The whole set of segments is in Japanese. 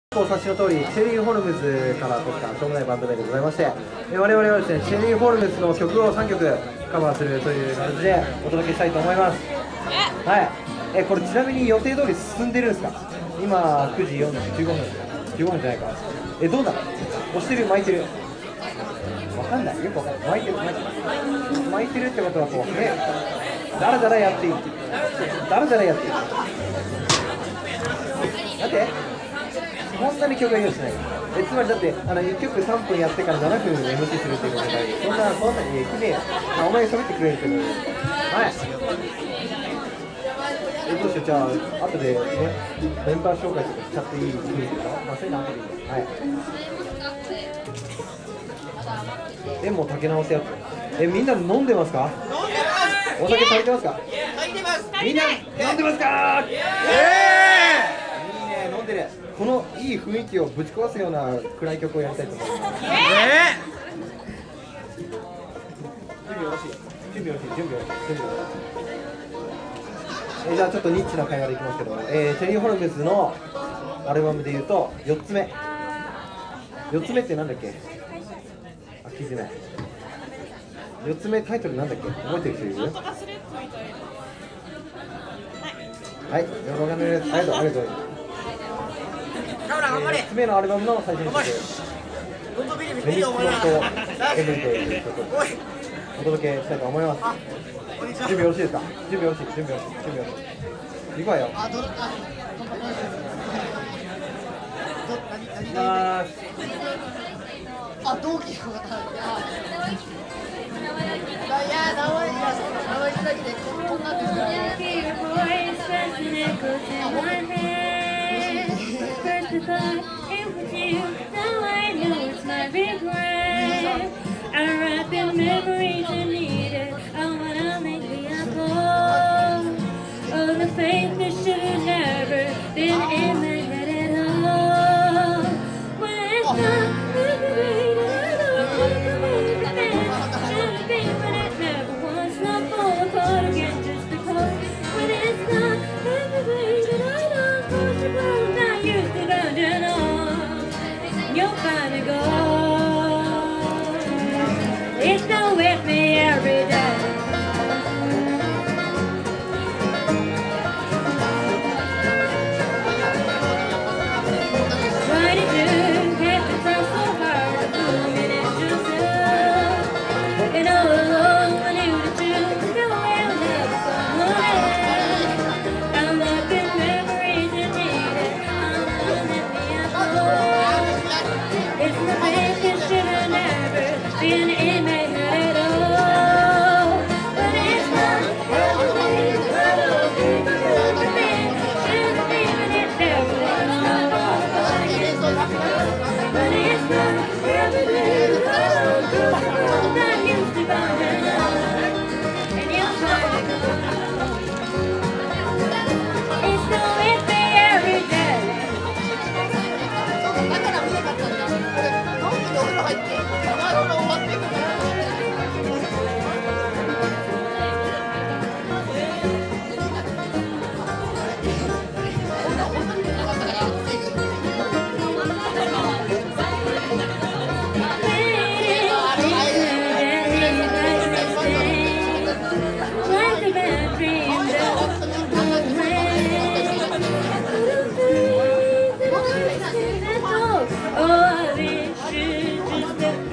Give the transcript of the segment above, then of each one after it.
お察しの通り、シェリー・ホルムズから取ったしょうもないバンド名でございまして、我々はですね、シェリー・ホルムズの曲を3曲カバーするという感じでお届けしたいと思います。はい。これちなみに予定通り進んでるんですか？今9時15分。15分じゃないか。どうなの？押してる？巻いてる？わかんない。よくわかんない。巻いてるってことはこう、だらだらやっていい。だらだらやっていい。だってこんなに曲が用意しない。つまりだって1曲3分やってから7分 MC するっていうことで、そんなにきねえ。お前喋ってくれるけど、はい。どうしよう、じゃあ後でね、メンバー紹介とかしちゃっていいですか？まあそういうの後でいいんで。はい。もう炊け直すやつ。みんな飲んでますか？お酒足りてますか？みんな飲んでますか？いいね、飲んでる。このいい雰囲気をぶち壊すような暗い曲をやりたいと思います。準備よろしい。じゃあちょっとニッチな会話でいきますけど、チェリー・ホルムズのアルバムでいうと4つ目ってなんだっけ？聞いてない。4つ目タイトルなんだっけ？覚えてる人いる？はい、よろしくお願いします。ありがとう。4つ目のアルバムの最初の曲、レミックスノットエブリデイという曲をお届けしたいと思います。準備よろしいですか？準備よろしい。いくわよ。 同期の方。いや、名前いただけでこんなんですよ。It's still with me every day. Why did you have to try so hard to fool me and yourself? And all along I knew that you go and love someone else. I'm looking memories and needed. I'm let me alone. It's nothing that should have never been in my head at all. But it's not everything. I don't think it's everything. Should have been it never was not all. But it's not everything. I don't think the world I used to find enough. And you're trying to go. It's still with me every day. だから見なかったんだ。これ、飲んでお風呂入って、終わっていくから。Like a bad dream doesn't go away. Oh, I wish you just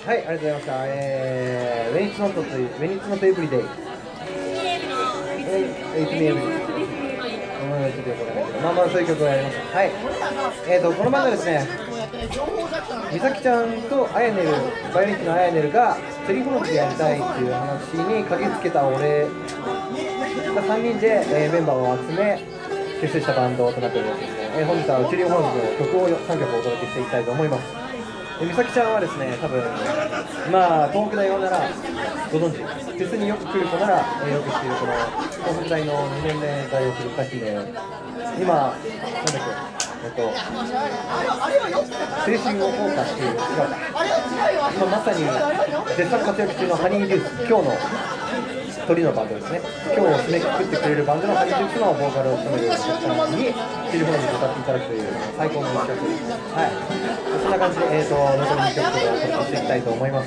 はい、ありがとうございました。ウェニッツノットという、ウェニッツノットエブリデイ。エイトミエブリデイ。まあまあそういう曲をやります。はい。このバンドですね、美咲ちゃんとアヤネル、バイオリンのアヤネルがセリフォンでやりたいっていう話に駆けつけた俺が3人で、メンバーを集め結成したバンドとなっておりますですね。本日はチリホームズの曲を3曲お届けしていきたいと思います。美咲ちゃんはですね、多分まあ東北大ならご存知、フェスによく来る子なら、よく知っているこの東北大の2年目在をする歌姫で、今なんだっけ、青春を謳歌している姿、今まさに絶賛活躍中のハニーデュース、今日の鳥のバンドですね。今日を締めくくってくれるバンドのハニーデュースのボーカルを務める美咲ちゃんにチリホームズで歌っていただくという最高の一曲です。はい。そんな感じで、残り2曲をお届けしていきたいと思います。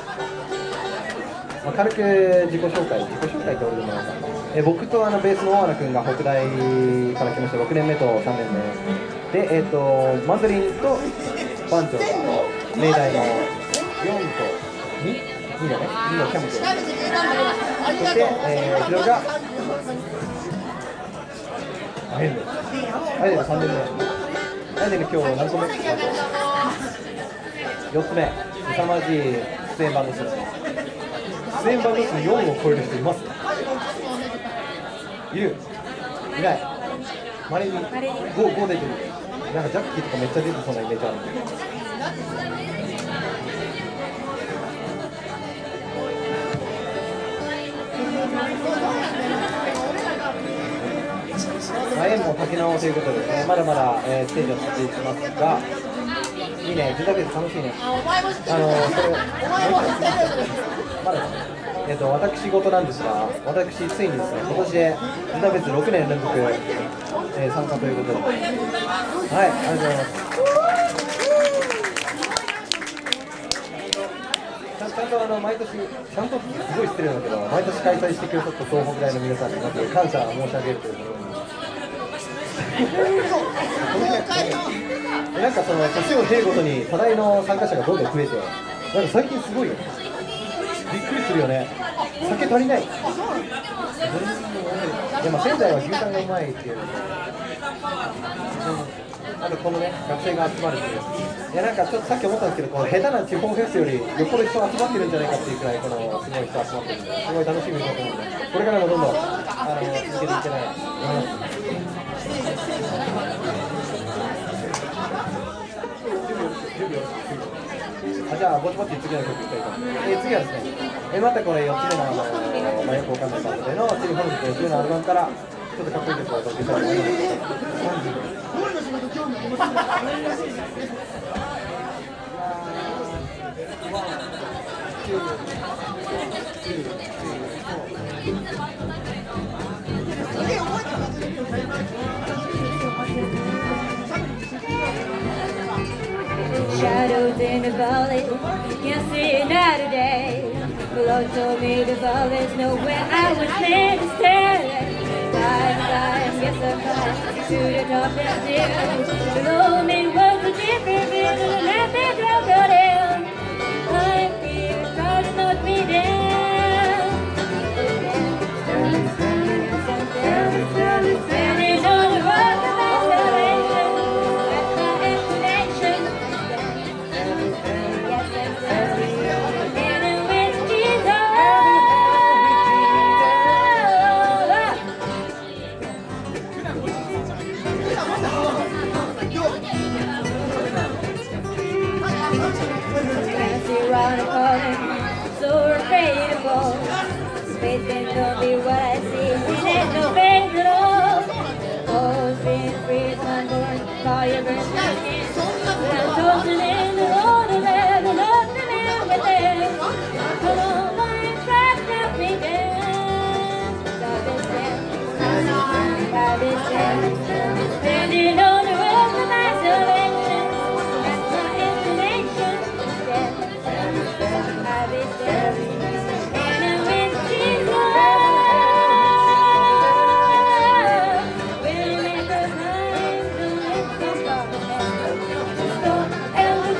まあ、軽く自己紹介って俺でもないか、僕とベースの大原君が北大から来ました6年目と3年目で、マンドリンと番長が明大の4と2だね、2のキャンプ、そして、ヒロがアイネル3年目、アイネル今日何個目？4つ目、凄まじい出演バンド数ですね。出演バンド数4を超える人います？いる？いない？まれに5出てる。なんかジャッキーとかめっちゃ出てそうなイメージあるんで。縁も書き直ということでですね、まだまだ、ステージを続いていますが、いいね、ジュダベース楽しいね。まだ私事なんですが、私、ついにですね、今年でジュダベース6年連続、参加ということで、はい、ありがとうございます。ちゃんと毎年、ちゃんとすごい失礼だけど、毎年開催してくださった東北大の皆さんにまず感謝申し上げるということで。なんかその年を経るごとに多大の参加者がどんどん増えて、なんか最近すごいよ、びっくりするよね、酒足りない、でも仙台は牛タンがうまいっていうので、あとこのね、学生が集まるっていう、いやなんかちょっとさっき思ったんですけど、この下手な地方フェスよりよっぽど人集まってるんじゃないかっていうくらい、このすごい人集まってるんで、すごい楽しみだと思うので、これからもどんどん続けていけないと思います。じゃあぼちぼち次の曲いきたいと思います。次はですね、またこれ4つ目のよくわかんないバンドでのチリホルムズという10のアルバムからちょっとかっこいい曲をお届けしたいと思います Shadows in the valley, can't see another day. The Lord told me the valley's nowhere I was meant to stay. Climb, yes I climbed to the top and still. Below me was a different view, and I felt like a hell. I'm here, trying to knock me down. Standing on the rock of my salvation, that's my explanation. Around the corner, so afraid to fall. Faith can't be what I see, it ain't no faith at all. Oh, being free is unborn, call your birth my skin. But I'm toasting in the water, there's nothing in within. Come on, my track, knock me down. I've been standing on the road to my salvation. That's my information. I've been standing with Jesus. We'll make a time to live so far.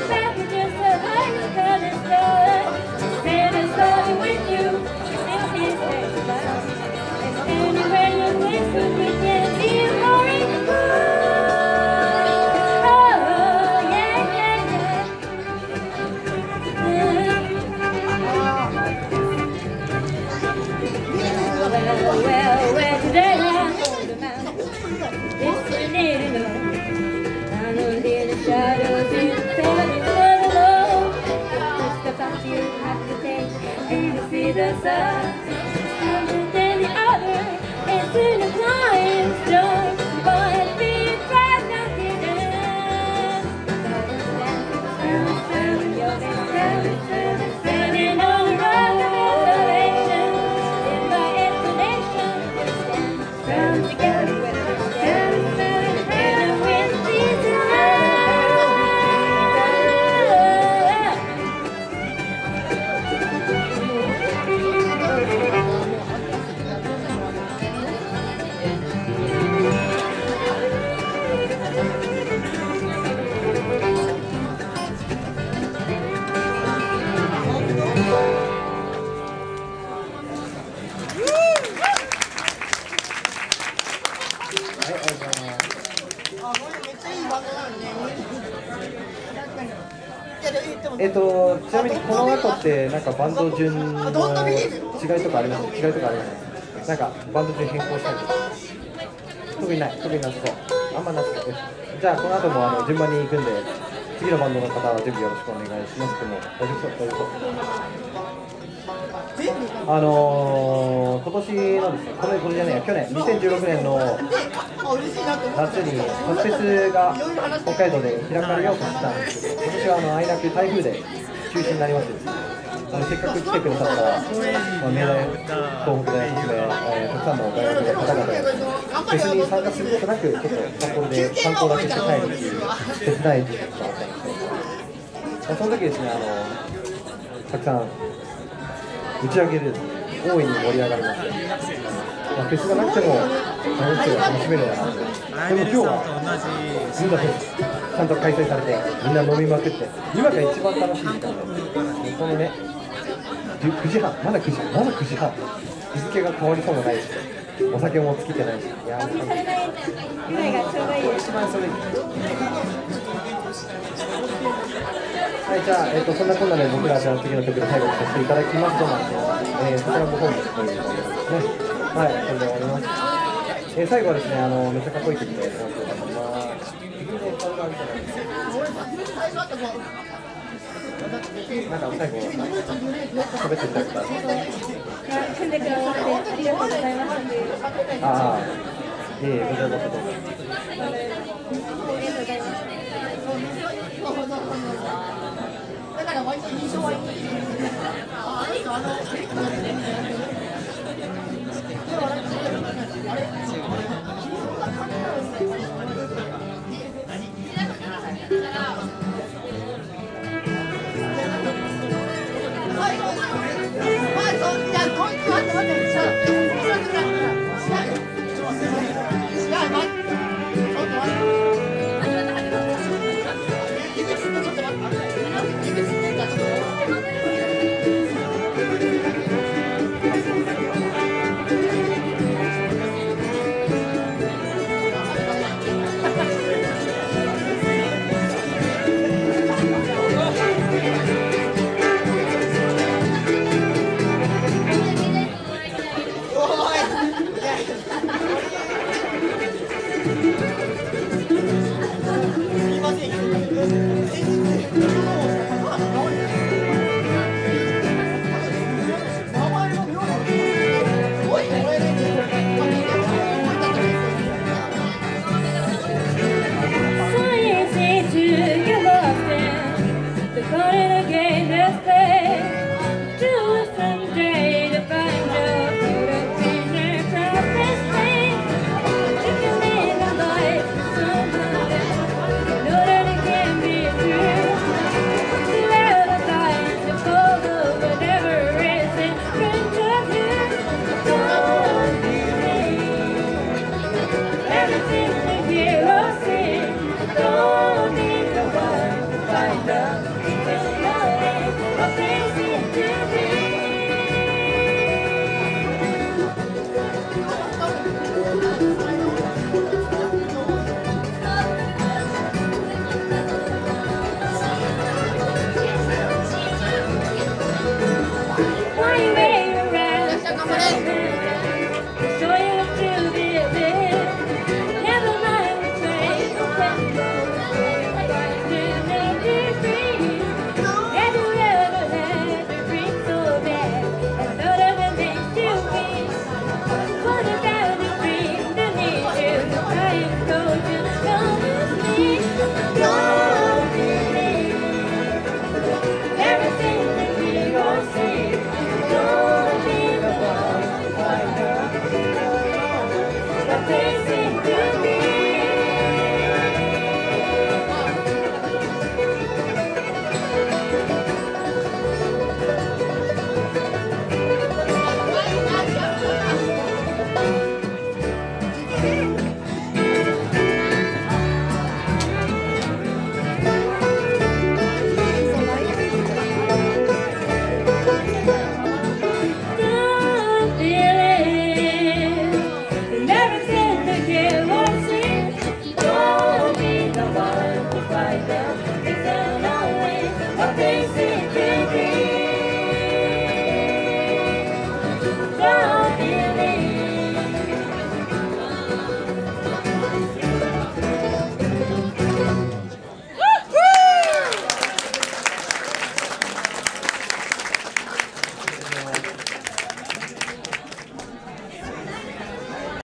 ちなみにこの後ってなんかバンド順の違いとかあります？違いとかあります？なんかバンド順変更したりとか。特になさそう。あんまなさそうです。じゃあこの後も順番に行くんで、次のバンドの方は準備よろしくお願いします。でも大丈夫そう、大丈夫そう。今年のですね、これじゃねえや、去年2016年の夏にホスフェスが北海道で開かれようとしたんですけど、今年はあいなく台風で中止になりましてですね、せっかく来てくださった明大、東北大含め、たくさんの大学の方々がフェスに参加することなく、ちょっと札幌で観光だけして帰るっていう手伝いがあったんですけど、その時ですね、たくさん打ち上げで大いに盛り上がりまして、フェスがなくても楽しく楽しめるような感じで、でも今日はずっとフェスちゃんと開催されて、みんな飲みまくって、今が一番楽しい時間で、このね、9時半、まだ9時半、日付が変わりそうもないし、お酒も尽きてないし、いやー、 されないぐらいがちょうどいいです。 一番それ。はい、じゃあ、そんなこんなで僕らじゃあ次の曲で最後にさせていただきますとなんで、そちらの方にということですね。はい、それで終わります。最後はですね、めっちゃかっこいい曲で終わりたいと思います。なんか最後、喋ってみたいことある？ 組んでくださってありがとうございましたという。 ああ、こちらこそどうぞ。 ありがとうございました。だから割と印象はいい。